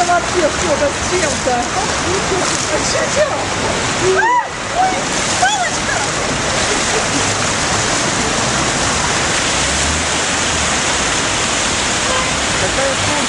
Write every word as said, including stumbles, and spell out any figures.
вообще что-то с чем-то. А что делать? А, ой, палочка! Какая